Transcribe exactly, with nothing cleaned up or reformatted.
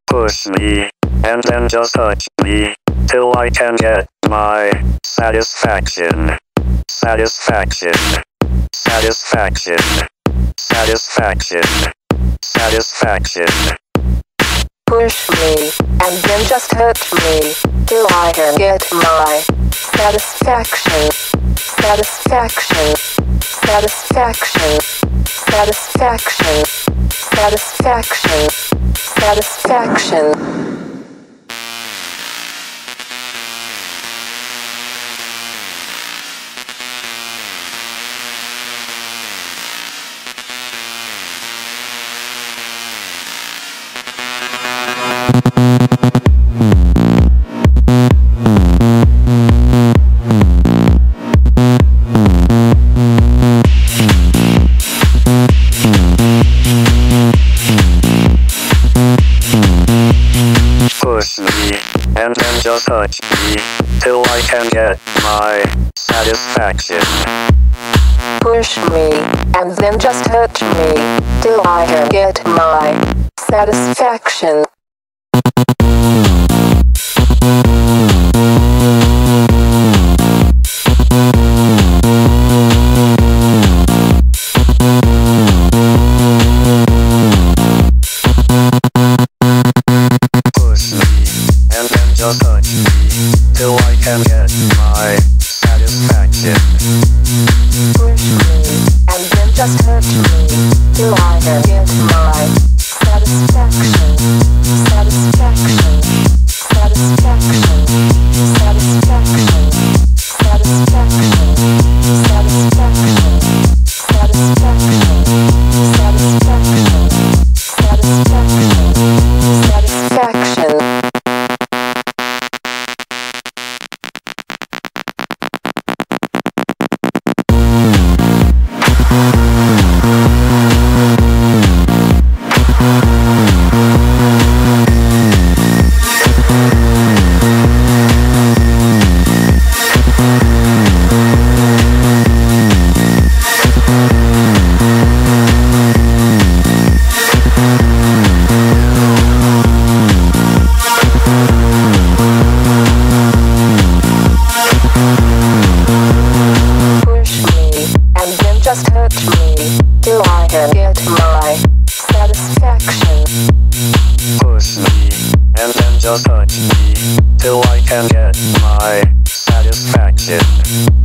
Push me, and then just touch me, till I can get my satisfaction. Satisfaction. Satisfaction. Satisfaction. Satisfaction. Push me, and then just touch me, till I can get my satisfaction. Satisfaction. Satisfaction. Satisfaction. Satisfaction. Satisfaction. Push me, and then just touch me, till I can get my satisfaction. Push me, and then just touch me, till I can get my satisfaction. Just touch me, till I can get my satisfaction. Push me, and then just touch me, till I can get my satisfaction. Satisfaction. Satisfaction. Satisfaction. Satisfaction. Satisfaction. Satisfaction. Satisfaction. Satisfaction. Satisfaction. Just touch me, till I can get my satisfaction. Push me, and then just touch me, till I can get my satisfaction.